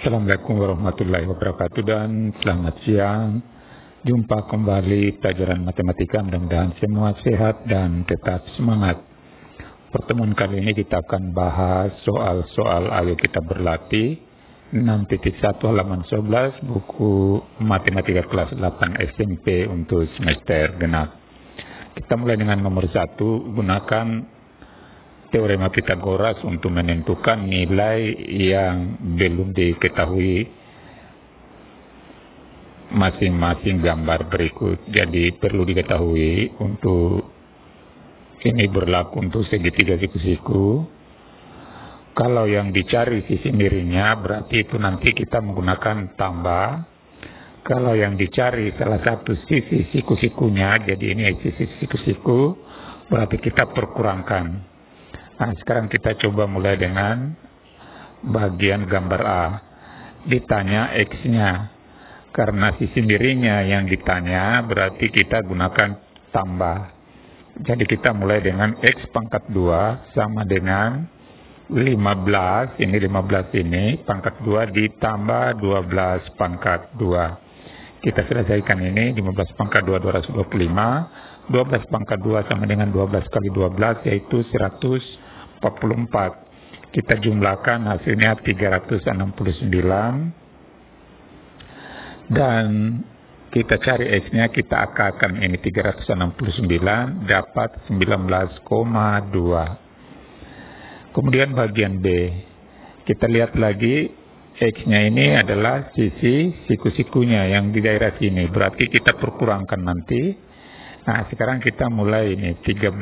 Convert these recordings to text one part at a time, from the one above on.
Assalamualaikum warahmatullahi wabarakatuh dan selamat siang. Jumpa kembali pelajaran matematika, mudah-mudahan semua sehat dan tetap semangat. Pertemuan kali ini kita akan bahas soal-soal Ayo Kita Berlatih 6.1 halaman 11 buku matematika kelas 8 SMP untuk semester genap. Kita mulai dengan nomor 1, gunakan teorema Pitagoras untuk menentukan nilai yang belum diketahui masing-masing gambar berikut. Jadi perlu diketahui untuk ini berlaku untuk segitiga siku-siku. Kalau yang dicari sisi miringnya berarti itu nanti kita menggunakan tambah. Kalau yang dicari salah satu sisi siku-sikunya, jadi ini sisi siku-siku, berarti kita perkurangkan. Nah, sekarang kita coba mulai dengan bagian gambar A. Ditanya X-nya. Karena sisi miringnya yang ditanya, berarti kita gunakan tambah. Jadi kita mulai dengan X pangkat 2 sama dengan 15. Ini 15 ini, pangkat 2 ditambah 12 pangkat 2. Kita selesaikan ini, 15 pangkat 2, 225. 12 pangkat 2 sama dengan 12 kali 12 yaitu 144. Kita jumlahkan hasilnya 369. Dan kita cari X-nya, kita akarkan ini 369 dapat 19,2. Kemudian bagian B. Kita lihat lagi X-nya ini adalah sisi siku-sikunya yang di daerah sini. Berarti kita perkurangkan nanti. Nah, sekarang kita mulai ini 13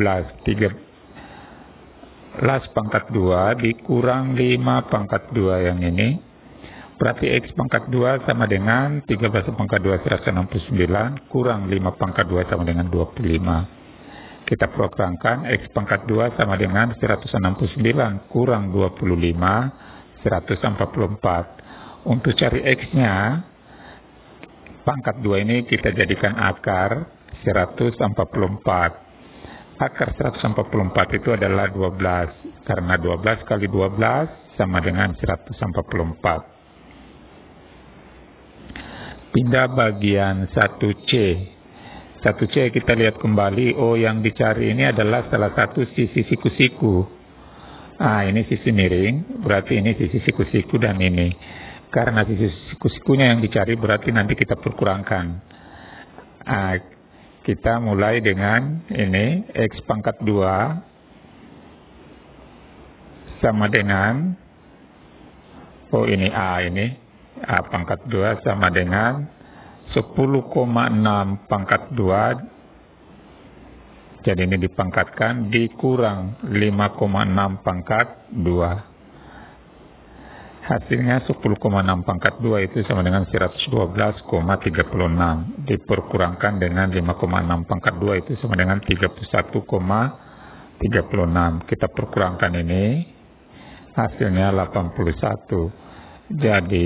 pangkat 2 dikurang 5 pangkat 2 yang ini. Berarti X pangkat 2 sama dengan 13 pangkat 2 169 kurang 5 pangkat 2 sama dengan 25. Kita perkurangkan X pangkat 2 sama dengan 169 kurang 25 144. Untuk cari X-nya pangkat 2 ini kita jadikan akar 144. Akar 144 itu adalah 12. Karena 12 kali 12 sama dengan 144. Pindah bagian 1C. 1C kita lihat kembali. Oh, yang dicari ini adalah salah satu sisi siku-siku. Ah, ini sisi miring. Berarti ini sisi siku-siku dan ini. Karena sisi siku-sikunya yang dicari berarti nanti kita perkurangkan. Kita mulai dengan ini X pangkat 2 sama dengan ini A pangkat 2 sama dengan 10,6 pangkat 2. Jadi ini dipangkatkan dikurang 5,6 pangkat 2. Hasilnya 10,6 pangkat 2 itu sama dengan 112,36. Diperkurangkan dengan 5,6 pangkat 2 itu sama dengan 31,36. Kita perkurangkan ini. Hasilnya 81. Jadi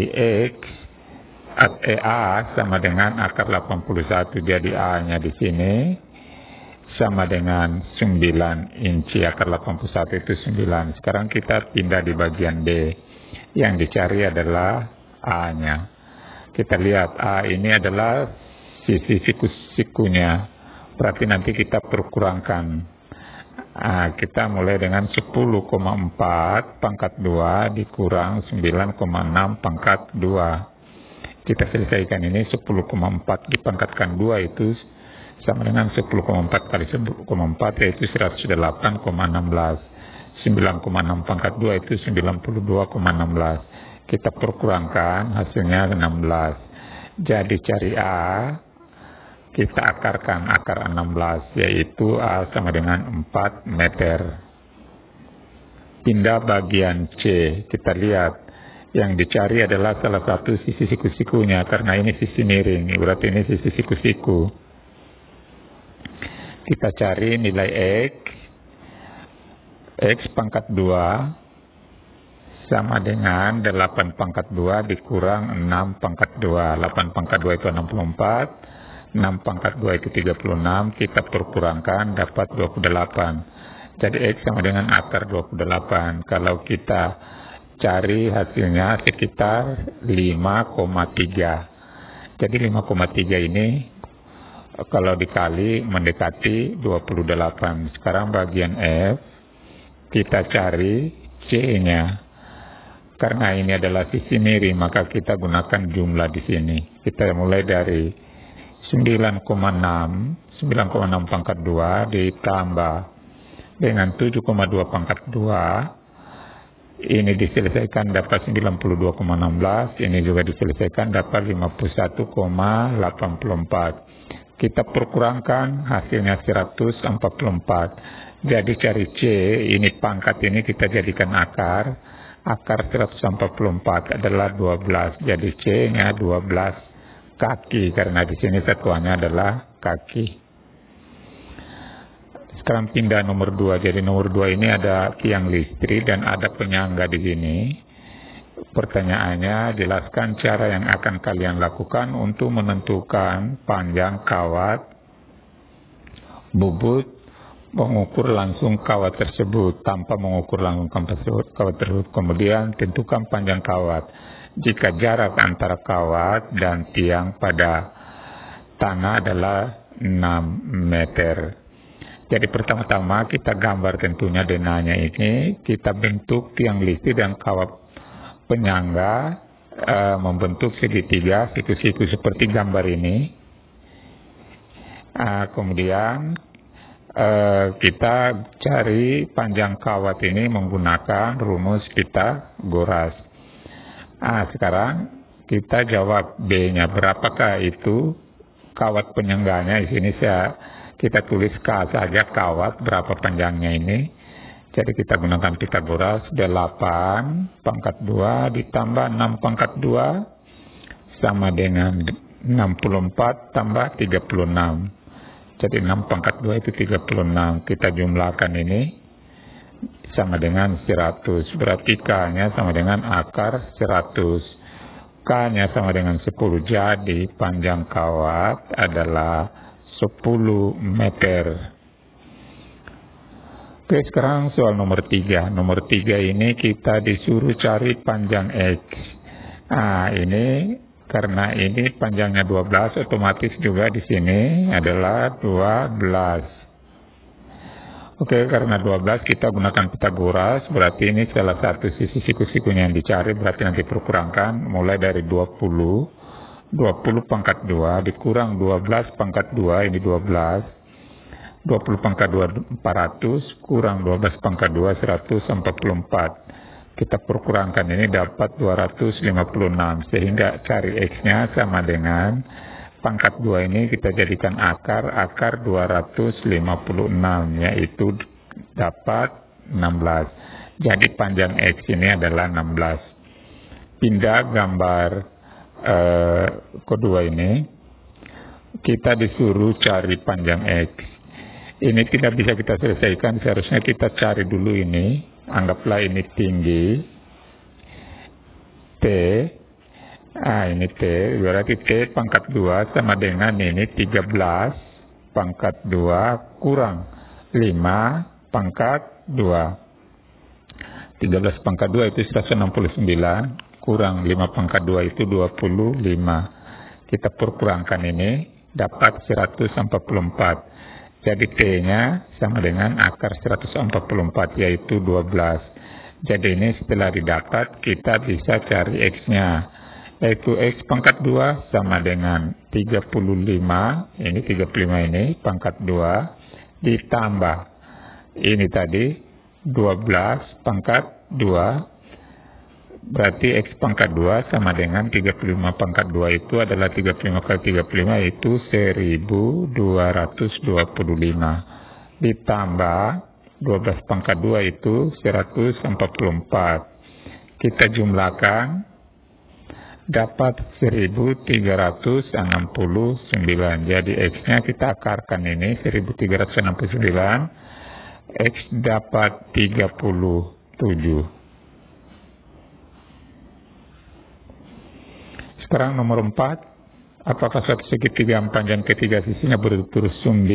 A sama dengan akar 81. Jadi A-nya di sini sama dengan 9 inci. Akar 81 itu 9. Sekarang kita pindah di bagian B. Yang dicari adalah A-nya. Kita lihat A ini adalah sisi siku-sikunya. Berarti nanti kita perkurangkan. Kita mulai dengan 10,4 pangkat 2 dikurang 9,6 pangkat 2. Kita selesaikan ini 10,4 dipangkatkan 2 itu sama dengan 10,4 kali 10,4 yaitu 108,16. 9,6 pangkat 2 itu 92,16. Kita perkurangkan hasilnya 16. Jadi cari A, kita akarkan akar 16 yaitu A sama dengan 4 meter. Pindah bagian C. Kita lihat yang dicari adalah salah satu sisi siku-sikunya karena ini sisi miring. Berarti ini sisi siku-siku. Kita cari nilai X pangkat 2 sama dengan 8 pangkat 2 dikurang 6 pangkat 2. 8 pangkat 2 itu 64. 6 pangkat 2 itu 36. Kita perkurangkan dapat 28. Jadi X sama dengan akar 28. Kalau kita cari hasilnya sekitar 5,3. Jadi 5,3 ini kalau dikali mendekati 28. Sekarang bagian F, kita cari C-nya. Karena ini adalah sisi miring, maka kita gunakan jumlah di sini. Kita mulai dari 9,6 pangkat 2 ditambah dengan 7,2 pangkat 2. Ini diselesaikan dapat 92,16. Ini juga diselesaikan dapat 51,84. Kita perkurangkan hasilnya 144. Jadi cari C, ini pangkat ini kita jadikan akar. Akar 144 adalah 12. Jadi C-nya 12 kaki, karena di sini satuannya adalah kaki. Sekarang pindah nomor 2. Jadi nomor 2 ini ada tiang listrik dan ada penyangga di sini. Pertanyaannya, jelaskan cara yang akan kalian lakukan untuk menentukan panjang kawat bubut, mengukur langsung kawat tersebut tanpa mengukur langsung kawat tersebut. Kemudian tentukan panjang kawat jika jarak antara kawat dan tiang pada tanah adalah 6 meter. Jadi pertama-tama kita gambar tentunya denahnya ini, kita bentuk tiang listrik dan kawat penyangga membentuk segitiga siku-siku seperti gambar ini. Kemudian kita cari panjang kawat ini menggunakan rumus Pythagoras. Sekarang kita jawab B-nya. Berapakah itu kawat penyangganya? Di sini kita tulis K saja, kawat berapa panjangnya ini. Jadi kita gunakan Pythagoras. 8 pangkat 2 ditambah 6 pangkat 2 sama dengan 64 tambah 36. Jadi 6 pangkat 2 itu 36. Kita jumlahkan ini sama dengan 100. Berarti K-nya sama dengan akar 100. K-nya sama dengan 10. Jadi panjang kawat adalah 10 meter. Oke, sekarang soal nomor 3. Nomor 3 ini kita disuruh cari panjang X. Ini karena ini panjangnya 12, otomatis juga di sini adalah 12. Oke, karena 12 kita gunakan Pythagoras, berarti ini salah satu sisi siku-sikunya yang dicari, berarti nanti perkurangkan mulai dari 20 pangkat 2 dikurang 12 pangkat 2, ini 12. 20 pangkat 2 400 kurang 12 pangkat 2 144. Kita perkurangkan ini dapat 256, sehingga cari X-nya sama dengan pangkat 2 ini kita jadikan akar 256, yaitu dapat 16. Jadi panjang X ini adalah 16. Pindah gambar kedua ini, kita disuruh cari panjang X. Ini tidak bisa kita selesaikan, seharusnya kita cari dulu ini. Anggaplah ini tinggi T. Ini T, berarti T pangkat 2 sama dengan ini 13 pangkat 2 kurang 5 pangkat 2. 13 pangkat 2 itu 169 kurang 5 pangkat 2 itu 25. Kita perkurangkan ini dapat 144. Jadi T-nya sama dengan akar 144, yaitu 12. Jadi ini setelah didapat, kita bisa cari X-nya. Yaitu X pangkat 2 sama dengan 35. Ini 35 ini, pangkat 2. Ditambah. Ini tadi 12 pangkat 2. Berarti X pangkat 2 sama dengan 35 pangkat 2 itu adalah 35 kali 35 itu 1225. Ditambah 12 pangkat 2 itu 144. Kita jumlahkan dapat 1369. Jadi X-nya kita akarkan ini 1369. X dapat 37. Sekarang nomor 4, apakah suatu segitiga yang panjang ketiga sisinya berturut 9,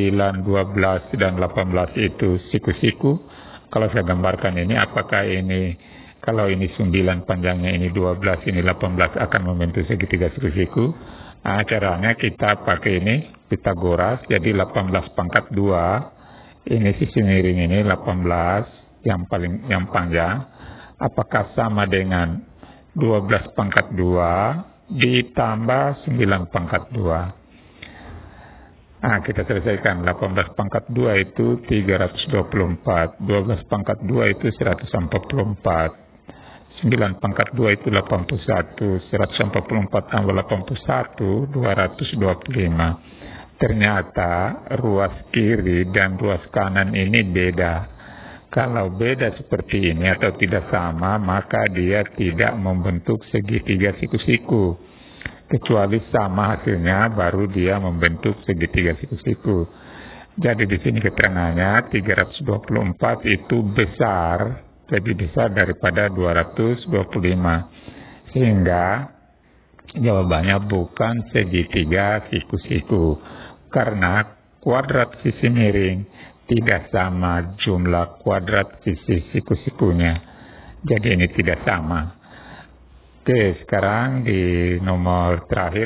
12, dan 18 itu siku-siku? Kalau saya gambarkan ini, apakah ini Kalau ini 9 panjangnya, ini 12, ini 18 akan membentuk segitiga siku-siku. Nah, caranya kita pakai ini Pitagoras, jadi 18 pangkat 2. Ini sisi miring ini 18 yang panjang. Apakah sama dengan 12 pangkat 2 ditambah 9 pangkat 2? Nah, kita selesaikan. 18 pangkat 2 itu 324. 12 pangkat 2 itu 144. 9 pangkat 2 itu 81. 144 tambah 81, 225. Ternyata ruas kiri dan ruas kanan ini beda. Kalau beda seperti ini atau tidak sama, maka dia tidak membentuk segitiga siku-siku. Kecuali sama hasilnya, baru dia membentuk segitiga siku-siku. Jadi di sini keterangannya 324 itu besar, lebih besar daripada 225. Sehingga jawabannya bukan segitiga siku-siku. Karena kuadrat sisi miring tidak sama jumlah kuadrat sisi siku-sikunya. Jadi ini tidak sama. Oke, sekarang di nomor terakhir,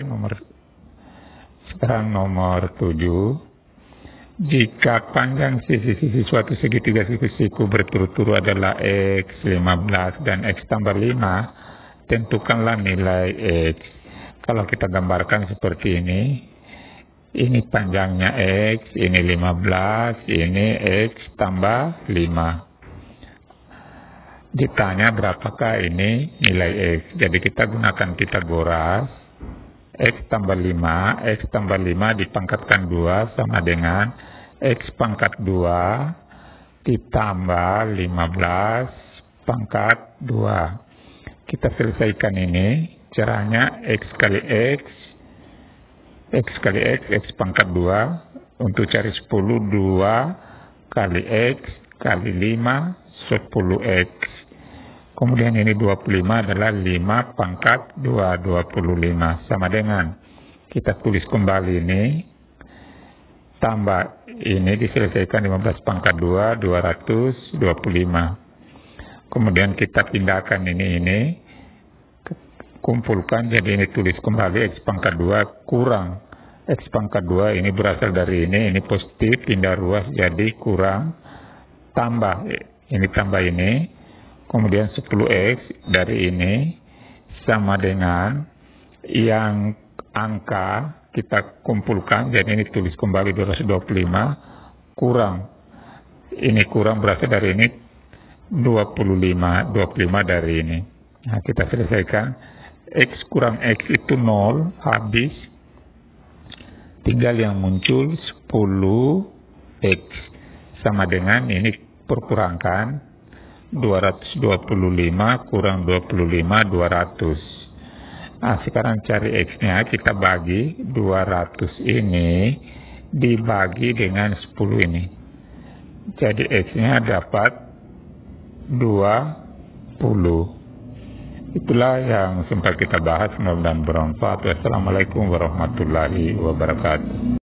nomor 7. Jika panjang sisi-sisi suatu segitiga siku-siku berturut-turut adalah X 15 dan X tambah 5, tentukanlah nilai X. Kalau kita gambarkan seperti ini panjangnya X, ini 15, ini X tambah 5. Ditanya berapakah ini nilai X. Jadi kita gunakan Pitagoras. X tambah 5, X tambah 5 dipangkatkan 2 sama dengan X pangkat 2 ditambah 15 pangkat 2. Kita selesaikan ini. Caranya X kali X kali X pangkat 2. Untuk cari 10, 2 kali X kali 5, 10X. Kemudian ini 25 adalah 5 pangkat 2, 25. Sama dengan, kita tulis kembali ini, tambah ini diselesaikan 15 pangkat 2, 225. Kemudian kita pindahkan ini, kumpulkan, jadi ini tulis kembali X pangkat 2 kurang. X pangkat 2 ini berasal dari ini positif, pindah ruas jadi kurang, tambah, ini tambah ini. Kemudian 10X dari ini sama dengan yang angka kita kumpulkan. Jadi ini tulis kembali 225 kurang. Ini kurang berasal dari ini 25 dari ini. Nah, kita selesaikan. X kurang X itu 0, habis. Tinggal yang muncul 10X. Sama dengan ini perkurangkan. 225 kurang 25, 200. Nah, sekarang cari X-nya, kita bagi 200 ini dibagi dengan 10 ini. Jadi X-nya dapat 20. Itulah yang sempat kita bahas, mudah-mudahan bermanfaat. Wassalamualaikum warahmatullahi wabarakatuh.